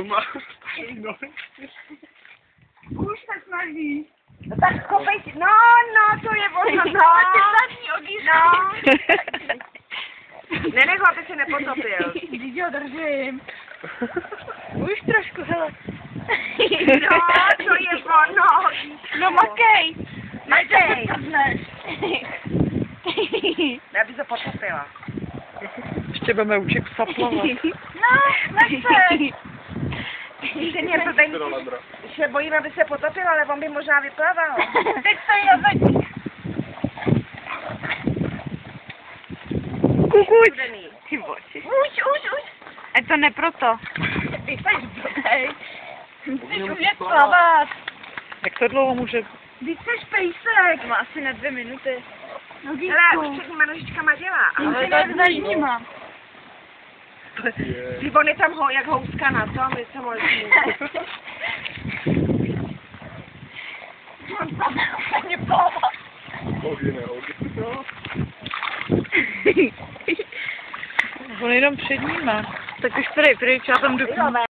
má. Už tak malý. No tak kopej si. No, to je ono, no. No. Nenech ho, aby se nepotopil. Vždyť ho držím. Už trošku, hele. No, to je ono. No makej. Makej. Já by se potopila. Ještě budeme učit saplovat. No, nechce. Že mě to tady se bojím, aby se potopil, ale on by možná vyplaval. Teď se jazyk. Kukuť. Ty boči. Už. A to ne proto. Ty jsi blbej. Musíš umět plavat. Jak to dlouho může? Ty jsi pejsek. Má asi na 2 minuty. No Hele, už předníma nožičkama dělá. Ale to je zajímá. Ty on je tam jak houska na tom, je to možný. On tam úplně plavá. On jenom před nima. Tak už pryč, já tam jdu.